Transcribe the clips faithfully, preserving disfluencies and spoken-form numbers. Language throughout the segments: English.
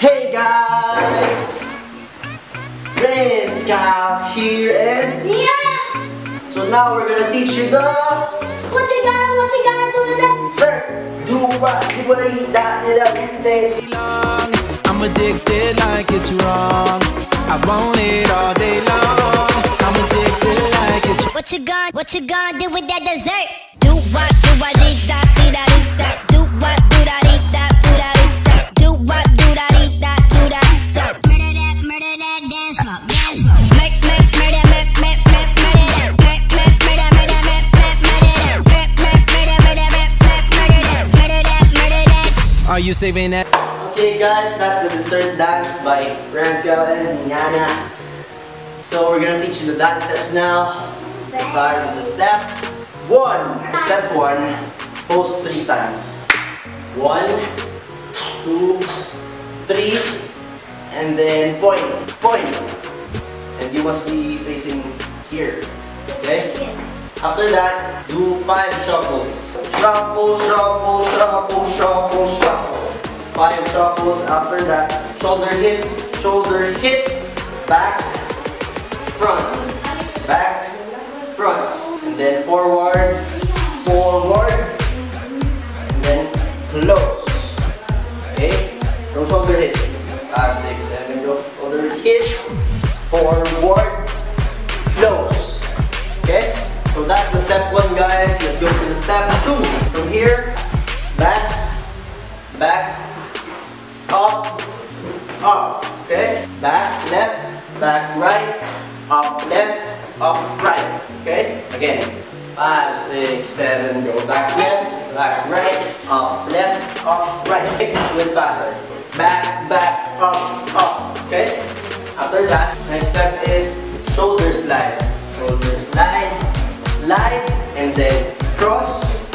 Hey guys! Prince Cal here and yeah. So now we're gonna teach you the What you got, what you gotta do with that? Sir, do what you believe that it every day. I'm addicted like it's wrong. I want it all day long. I'm addicted like it's What you gonna, what you gonna do with that dessert? Do what, do what, dee da, dee da, dee da. Do what, do da, dee da, do da, dee da. Do what, do da, dee da, do da, da. Murder that, murder that, dance floor, dance floor. Make, make, murder, make, make, make, murder that. Make, make, murder, murder, make, make, murder that. Make, make, murder, murder, make, make, murder that. Murder that, murder that. Are you saving that? Okay guys, that's the dessert dance by Prince Cal and Yana. So we're gonna teach you the dance steps now. Let's start with the step one. Step one, pose three times. One, two, three, and then point, point. And you must be facing here. Okay? After that, do five shuffles. Shuffle, shuffle, shuffle, shuffle, shuffle. Five shuffles. After that, shoulder hit, shoulder hit, back, front, back, front, and then forward, forward, and then close. Okay? No shoulder hit. Five, six, seven, go. Shoulder hit, forward, close. Okay? So that's the step one, guys. Let's go to the step two. From here, back, back, up, up. Okay? Back, left, back, right, up, left, up, right. Okay? Again. Five, six, seven, go back left, back right, up, left, up, right. Okay? Do it faster. Back, back, up, up. Okay? After that, next step is shoulder slide. Shoulder slide, slide, and then cross,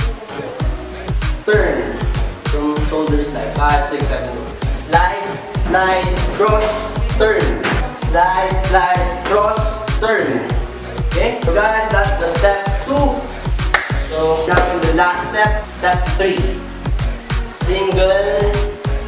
turn. From shoulder slide. Five, six, seven, go. Slide, slide, cross, turn. Slide, slide, cross, turn. Okay? So guys, that's the step two. So now to the last step, step three. Single,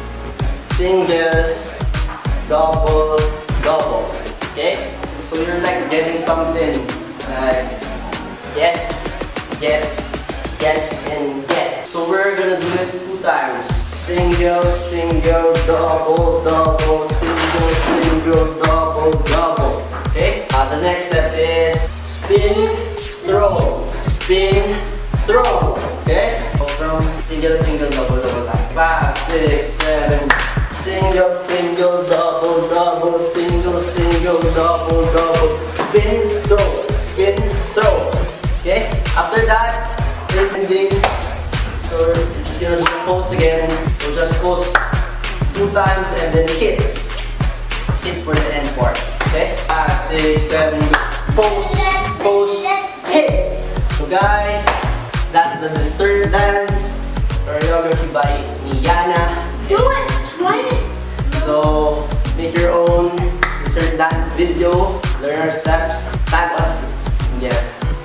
single, double, double. Okay? So you're like getting something like get, get, get, and get. So we're gonna do it two times. Single, single, double, double, single, single, double, double. Okay? Uh, the next step is spin, throw, spin, throw. Okay? So from single, single, double, double, double. Five, six, seven. Single, single, double, double, single, single, double, double. Spin, throw, spin, throw. Okay? After that, there's ending. So you're just gonna do the pose again. So just pose two times and then hit. Hit for the end part. Okay? Five, six, seven. Pose, pose, hit. So guys, that's the dessert dance choreography by Yana. Do it! Try it! So make your own dessert dance video. Learn our steps. Tag us. Yeah.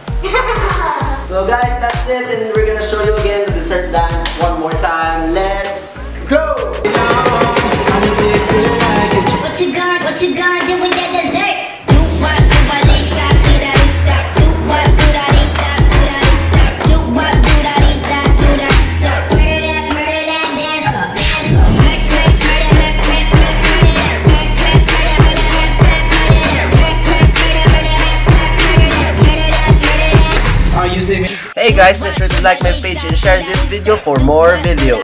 So guys, that's it, and we're gonna show you again the dessert dance one more time. Let's go! What you gonna, what you gonna do with that dessert? Do what, do what, dee da, dee da, dee da. Do what, do da, dee da, do da, dee da. Do what, do da, dee da, do da, da. Murder that, murder that, dance floor, dance floor. Make, make, murder, make, make, make, murder that. Make, make, murder, murder, make, make, murder that. Make, make, murder, murder, make, make, murder that. Murder that, murder that. Are you saving? Hey guys, make sure to like my page and share this video for more videos.